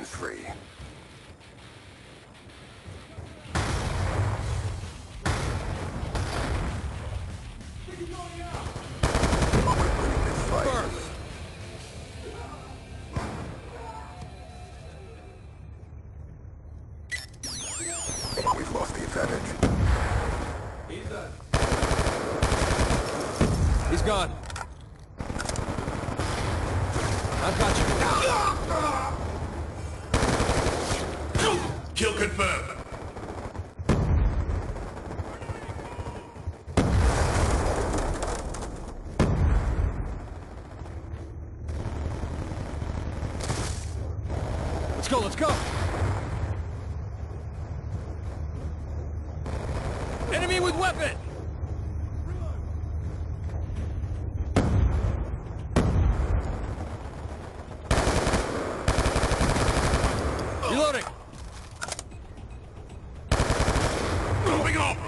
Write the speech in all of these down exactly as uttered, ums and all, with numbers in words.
Positions free. We're winning this fight. We've lost the advantage. He's done. He's gone. I've got you. Kill confirmed. Let's go, let's go. Enemy with weapon. Reloading. Moving off.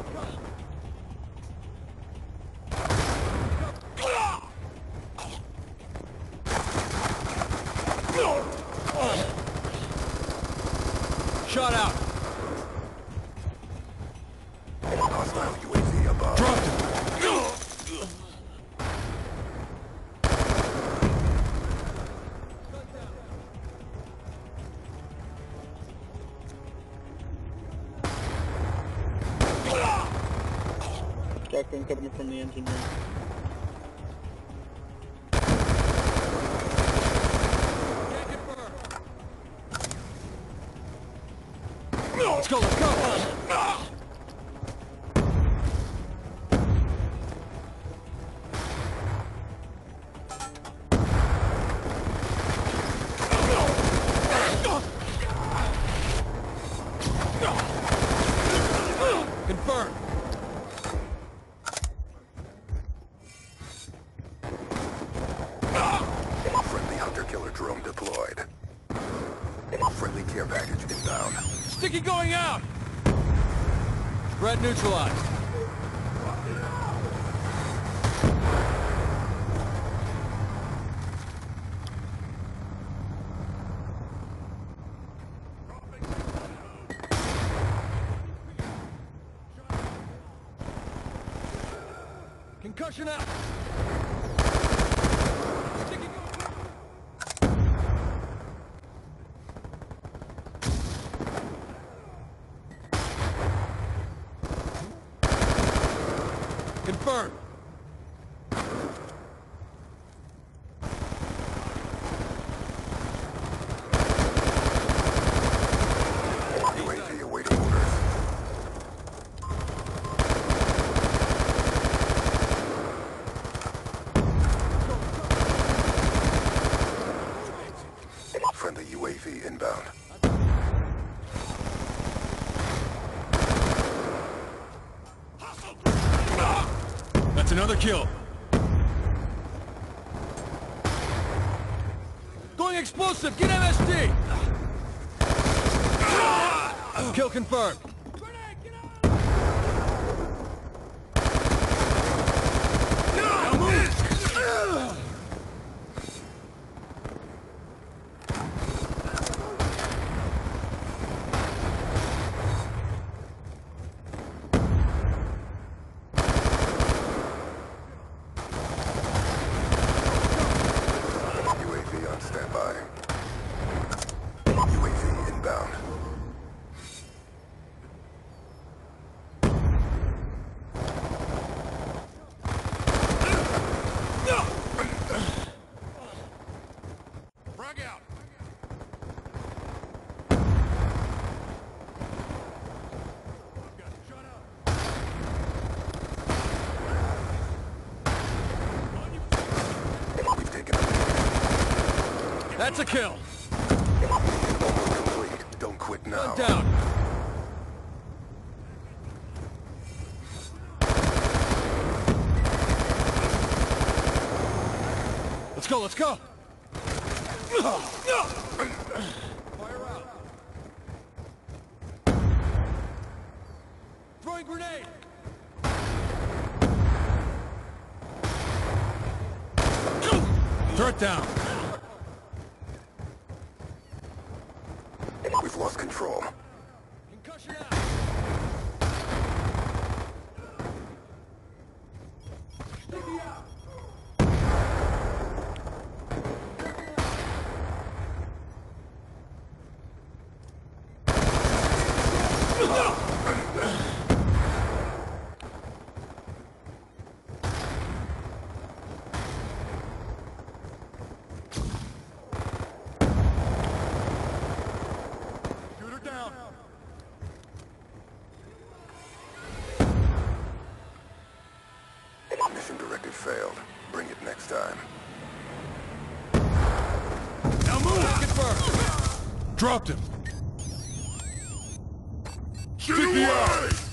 Shot out. Hostile U A V above. Dropped him. Shotgun coming from the engine room. Let's go, let's go. Confirmed. Friendly hunter-killer drone deployed. Friendly care package inbound. Sticky going out. Threat neutralized. Concussion out. Sticky going. Confirmed. U A V awaiting orders. Friendly U A V inbound. That's another kill. Going explosive. Get M S D. Kill confirmed. Now move. U A V on standby. U A V inbound. Frag out. We've taken a lead. That's a kill. Almost complete. Don't quit now. One down. Let's go, let's go. Fire out. Throwing grenade. Throw it down. We've lost control. Concussion out. Shoot her down. Mission directive failed. Bring it next time. Now move! Confirmed! Dropped him! Shoot away!